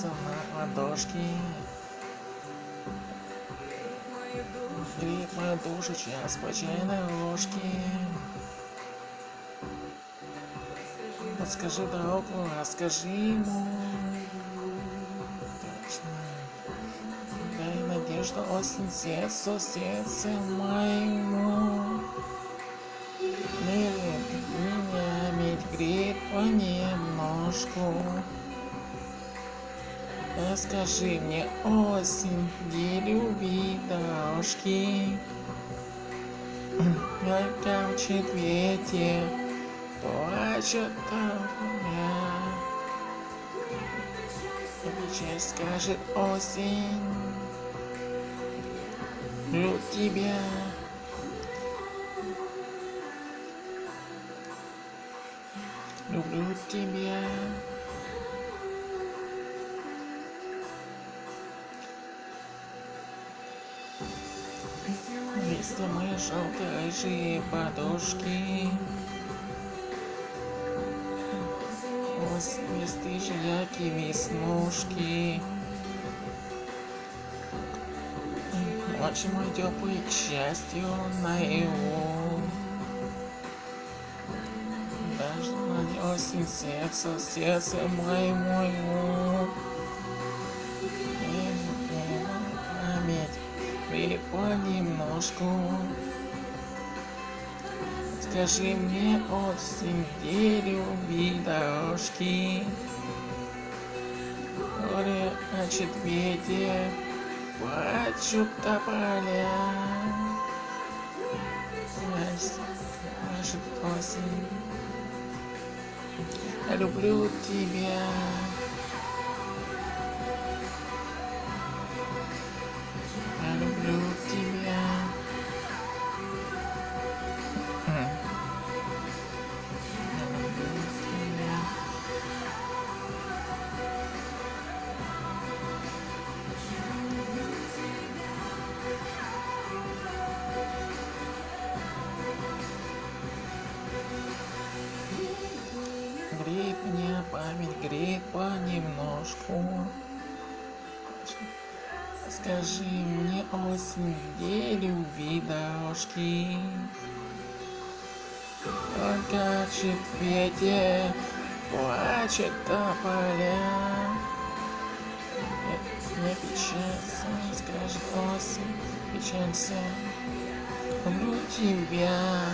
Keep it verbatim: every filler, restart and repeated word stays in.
сердце на ладошки. Греет мою душу час по чайной ложке. Подскажи дорогу, расскажи ему. Точно. Дай надежду осень сердцу, сердце моему. Милит меня, медь греет понемножку. Расскажи мне, осень, где любви дорожки. Ярко в ветер, плачет меня. И печаль скажет осень. Люблю тебя. Люблю тебя. Если мои желто-рыжие подушки, бесстыжие яркие веснушки, ночь мой теплый к счастью наяву, даже на осень сердце, сердце моему. И понемножку. Скажи мне, осень, где любви дорожки. Горе плачет ветер, плачут тополя. Плачет осень. Я люблю тебя. Я люблю тебя. Я люблю тебя. Греет меня память, греет понемножку. Скажи мне, осень, где любви дорожки. Плачет ветер, плачет тополя. Не печалься, скажет осень, печалься. Люблю тебя.